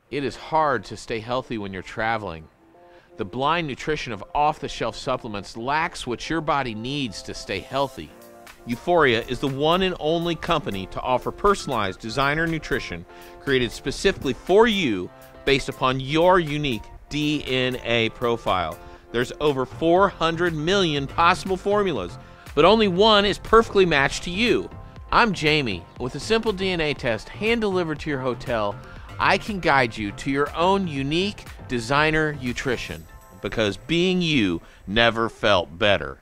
It is hard to stay healthy when you're traveling. The blind nutrition of off-the-shelf supplements lacks what your body needs to stay healthy. Euphoria is the one and only company to offer personalized designer nutrition created specifically for you based upon your unique DNA profile. There's over 400 million possible formulas, but only one is perfectly matched to you. I'm Jamie. With a simple DNA test hand-delivered to your hotel, I can guide you to your own unique designer nutrition, because being you never felt better.